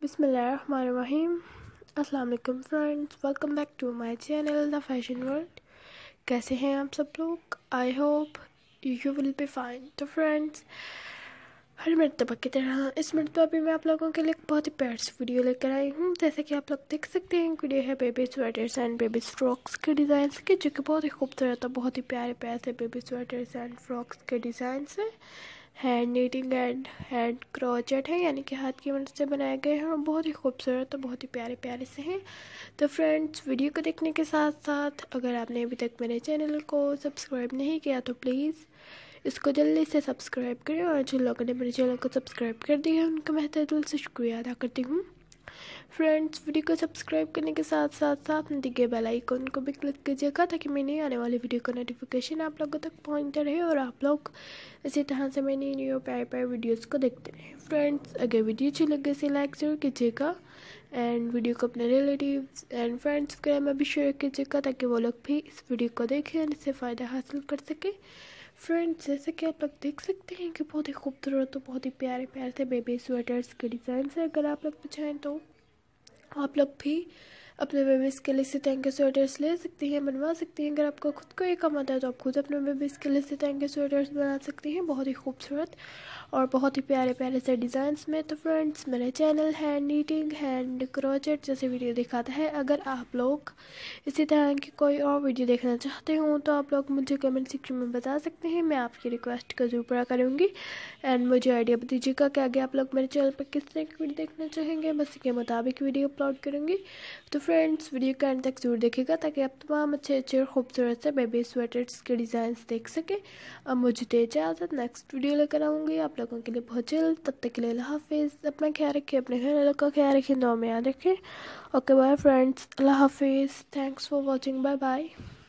बिस्मिल्लाहिर्रहमानिर्रहीम। अस्सलाम वालेकुम friends, welcome back to my channel the fashion world. कैसे हैं आप सब लोग? I hope you will be fine. तो फ्रेंड्स, हर मरतबा की तरह इस मरतबा भी मैं आप लोगों के लिए एक बहुत ही प्यार सी वीडियो लेकर आई हूँ। जैसे कि आप लोग देख सकते हैं, वीडियो है baby sweaters and baby frocks के डिज़ाइन के, जो कि बहुत ही खूबसूरत और बहुत ही प्यारे प्यारे से बेबी स्वेटर्स एंड फ्रॉक्स के डिज़ाइन है। Hand knitting and hand crochet है, यानी कि हाथ की मदद से बनाए गए हैं और बहुत ही खूबसूरत और बहुत ही प्यारे प्यारे से हैं। तो फ्रेंड्स, वीडियो को देखने के साथ साथ अगर आपने अभी तक मेरे चैनल को सब्सक्राइब नहीं किया तो प्लीज़ इसको जल्दी से सब्सक्राइब करें, और जिन लोगों ने मेरे चैनल को सब्सक्राइब कर दिया है उनका मैं तहे दिल से शुक्रिया अदा करती हूँ। फ्रेंड्स, वीडियो को सब्सक्राइब करने के साथ साथ आपने दिए बेल आइकन को भी क्लिक कीजिएगा, ताकि मैं नई आने वाली वीडियो का नोटिफिकेशन आप लोगों तक पहुंचता रहे और आप लोग इसी तरह से मैं नई न्यू प्यारे प्यारे वीडियोज़ को देखते रहें। फ्रेंड्स, अगर वीडियो अच्छी लगे इसे लाइक ज़रूर कीजिएगा एंड वीडियो को अपने रिलेटिव्स एंड फ्रेंड्स के में भी शेयर कीजिएगा, ताकि वो लोग भी इस वीडियो को देखें और इससे फ़ायदा हासिल कर सकें। फ्रेंड्स, जैसे कि आप लोग देख सकते हैं कि बहुत ही खूबसूरत और बहुत ही प्यारे प्यारे से बेबी स्वेटर्स के डिज़ाइन है। अगर आप लोग चाहें तो आप लोग भी अपने बेबीज़ के लिए इसी तरह के स्वेटर्स ले सकती हैं, बनवा सकती हैं। अगर आपको खुद को ये काम आता है तो आप खुद अपने बेबीज़ के लिए इसी तरह के स्वेटर्स बना सकती हैं, बहुत ही खूबसूरत और बहुत ही प्यारे प्यारे से डिज़ाइंस में। तो फ्रेंड्स, मेरा channel hand knitting hand crochet जैसे वीडियो दिखाता है। अगर आप लोग इसी तरह की कोई और वीडियो देखना चाहते हो तो आप लोग मुझे कमेंट सेक्शन में बता सकते हैं, मैं आपकी रिक्वेस्ट का ज़रूर पूरा करूँगी। एंड मुझे आइडिया दीजिएगा कि आगे आप लोग मेरे चैनल पर किस तरह की वीडियो देखना चाहेंगे, बस इसके मुताबिक वीडियो अपलोड करूँगी। तो फ्रेंड्स, वीडियो का एंड तक जरूर देखिएगा, ताकि आप तमाम अच्छे अच्छे और खूबसूरत से बेबी स्वेटर्स के डिज़ाइन देख सकें। अब मुझे दे इजाज़त, नेक्स्ट वीडियो लेकर आऊँगी आप लोगों के लिए बहुत जल्द। तब तक के लिए अल्लाह हाफिज़। अपना ख्याल रखें, अपने घर वालों का ख्याल रखें, दुआ में याद रखें। ओके बाय फ्रेंड्स, अल्लाह हाफिज़। Thanks for watching, bye bye.